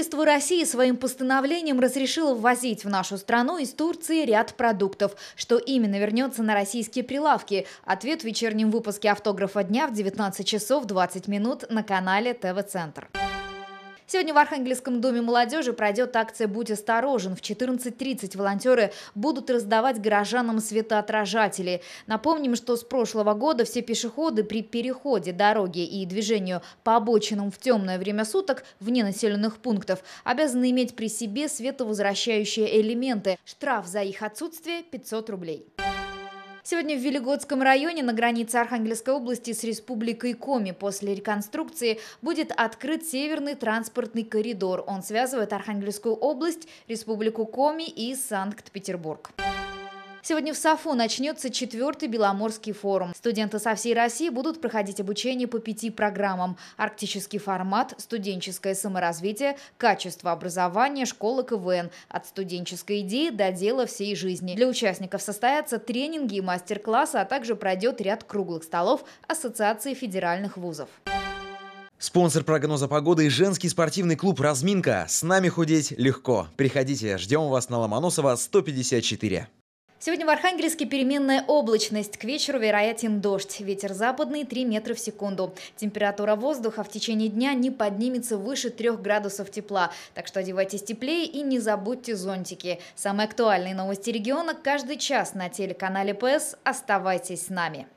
Правительство России своим постановлением разрешило ввозить в нашу страну из Турции ряд продуктов. Что именно вернется на российские прилавки? Ответ в вечернем выпуске «Автографа дня» в 19 часов 20 минут на канале ТВ-центр. Сегодня в Архангельском доме молодежи пройдет акция «Будь осторожен». В 14:30 волонтеры будут раздавать горожанам светоотражатели. Напомним, что с прошлого года все пешеходы при переходе дороги и движению по обочинам в темное время суток вне населенных пунктов обязаны иметь при себе световозвращающие элементы. Штраф за их отсутствие – 500 рублей. Сегодня в Велигодском районе на границе Архангельской области с Республикой Коми после реконструкции будет открыт северный транспортный коридор. Он связывает Архангельскую область, Республику Коми и Санкт-Петербург. Сегодня в САФУ начнется 4-й Беломорский форум. Студенты со всей России будут проходить обучение по 5 программам: арктический формат, студенческое саморазвитие, качество образования, школа КВН. От студенческой идеи до дела всей жизни. Для участников состоятся тренинги и мастер-классы, а также пройдет ряд круглых столов Ассоциации федеральных вузов. Спонсор прогноза погоды – женский спортивный клуб «Разминка». С нами худеть легко. Приходите, ждем вас на Ломоносова, 154. Сегодня в Архангельске переменная облачность. К вечеру вероятен дождь. Ветер западный 3 метра в секунду. Температура воздуха в течение дня не поднимется выше 3 градусов тепла. Так что одевайтесь теплее и не забудьте зонтики. Самые актуальные новости региона каждый час на телеканале ПС. Оставайтесь с нами.